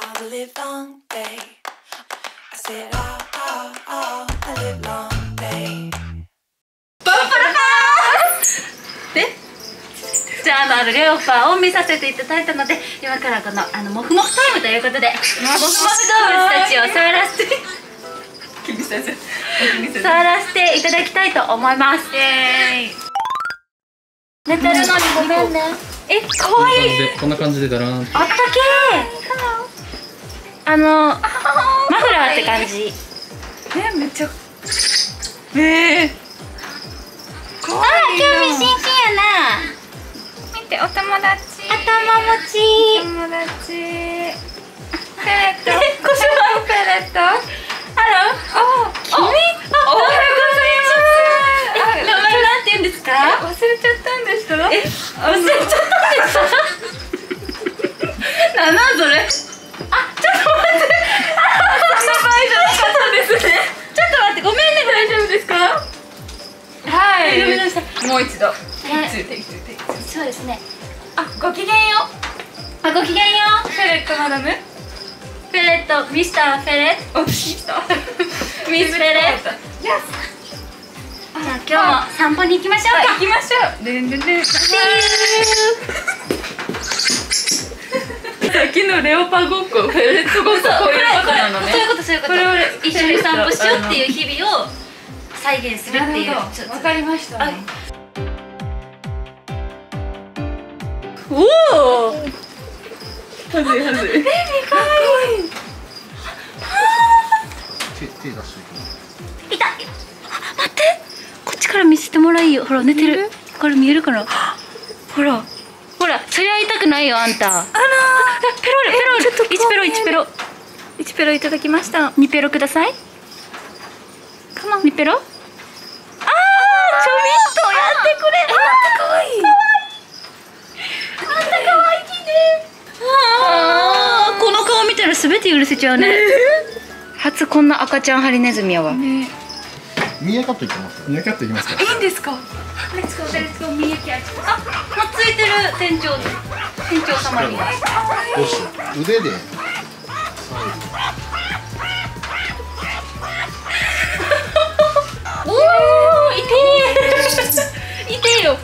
the livelong day. I said, oh, the livelong day. パンパラパーでじゃあレオパを見させていただいたので、今からこのモフモフタイムということで、モフモフ動物たちを触らせて触らせていただきたいと思います。イエーイ。寝てるのにごめんね。かわいい。 こんな感じでだらーん。 あったけー。マフラーって感じ。 めっちゃ興味津々やな。 見て、お友達。 頭持ち。 友達。ペレット。ペレット。 ハロー。君。おはようございます。名前なんて言うんですか？ 忘れちゃったんですか？ 忘れちゃったんですか？なんそれ。ちょっと待って。そんな場合じゃなかったですね。ちょっと待って、ごめんね。大丈夫ですか？ はい。 ごめんなさい。 もう一度。 テイク2。そうですね。 ごきげんよう。 ごきげんよう。 フェレットマダム。 フェレット、ミスターフェレット。 ミスター。 ミスフェレット。じゃあ今日も散歩に行きましょうか。 行きましょう。でんでんでん。さっきのレオパごっこ、フェレットごっこ、こういうことなのね。 そういうこと。一緒に散歩しようっていう日々を再現するっていう。 わかりました。 おお。 はずい。かわいい。 手出していた。待って。こっちから見せてもらいよ。ほら寝てる。これ見えるかな。ほら。そりゃ痛くないよあんた。ペロル。1ペロ。 1ペロいただきました。 2ペロください。2ペロ。ちょびっとやってくれ。かわいい。あんたかわいいね。この顔見たらすべて許せちゃうね。初こんな赤ちゃんハリネズミやわ。 ミーアキャットいきますか？ミーアキャットいきますか？ いいんですか？ レッツゴーミーアキャット。もうついてる店長様に。 どうしよう。腕で。 おお、痛えよ。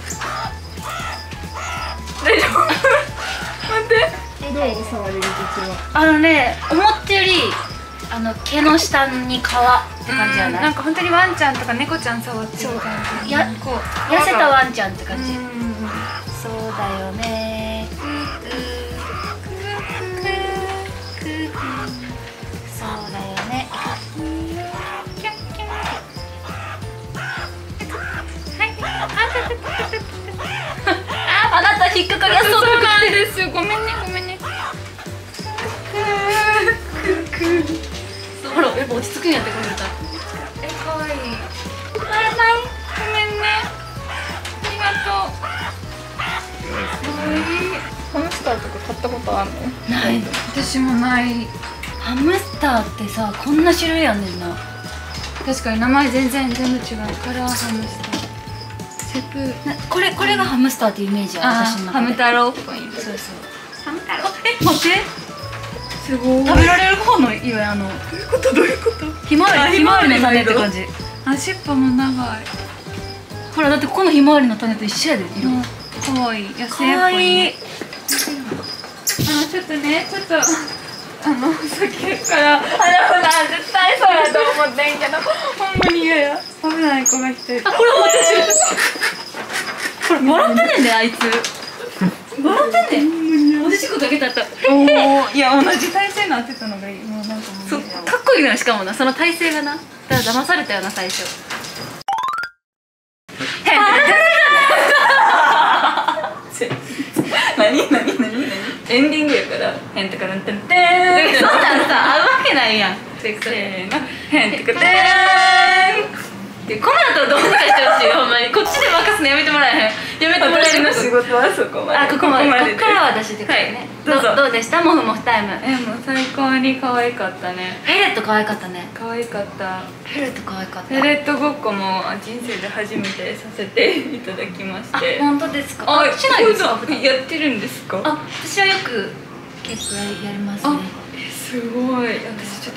大丈夫。待って。どう触り口は。 思ったより毛の下に皮って感じじゃない？ なんか本当にワンちゃんとか猫ちゃん触ってる感じ。 痩せたワンちゃんって感じ。そうだよね。そうだよね。あなた引っかかりやすそう。 そうなんですよ。ごめんね。 ほら、やっぱ落ち着くんやってこれだ。 可愛い。 バイバイ。 ごめんね。ありがとう。ハムスターとか買ったことあるの？ ない。 私もない。 ハムスターってさ、こんな種類あんねんな。 確かに名前全部違う。カラーハムスター。セプ。 これがハムスターっていうイメージは私の中で。 ハム太郎っぽい。 そう。 ハム太郎。 待って。 すごい。 食べられる方の色やどういうこと？ ひまわりの種って感じ。 尻尾も長い。 ほらだってこのひまわりの種と一緒やで色。 可愛い。野生っぽいね。ちょっとさっきから普段絶対そうやと思ってんけど、ほんまに嫌や。危ない子が一人。 これ笑ってんねんであいつ。笑ってんねん。おでしこかけたった。 いや同じ体勢になってたのがいい。もうなんかもうそうかっこいいな。しかもなその体勢がな。だから騙されたよな最初。 何エンディングやからへんてからんてんてん。 そんなんさ合うわけないやん。 せーのへんてかてーん。 この後どうにかしてほしい。ほんまにこっちで任すのやめてもらえへん。やめてもらえ私るの仕事はそこまで。 ここまで。こでっからは私でくるね。 どうぞ。 どうでした？モフモフタイム。 もう最高に可愛かったね。 フェレット可愛かったね。 可愛かった。 フェレット可愛かった。 フェレットごっこも人生で初めてさせていただきまして。 本当ですか？しないですか？ やってるんですか？ 私はよく結構やりますね。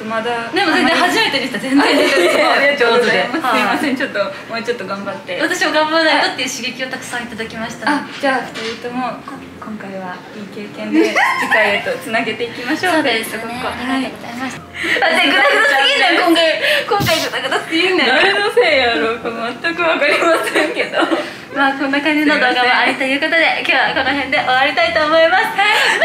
とまだでも全然初めてでした。全然ありがとうございます。すいまはいせん、ちょっともうちょっと頑張って私も頑張らないとっていう刺激をたくさんいただきましたね。 じゃあ2人とも今回はいい経験で次回へとつなげていきましょう。 そうですね。 はい。 ありがとうございます。 あ、でグダグダすぎんねん今回グダグダすぎんねん。誰のせいやろうか全くわかりませんけど。 まあこんな感じの動画もありということで今日はこの辺で終わりたいと思います。